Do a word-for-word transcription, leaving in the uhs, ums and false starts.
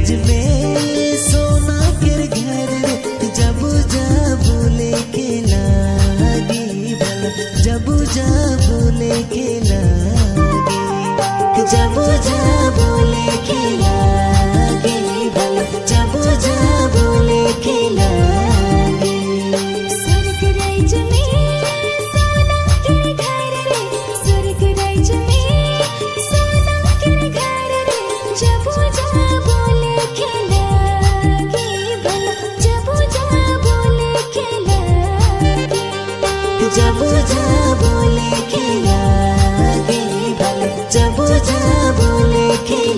दहेज में सोना के घर रे जब जब लेके लागी भला जब जब लेके लागी जब जब लेके लागी भला जब जब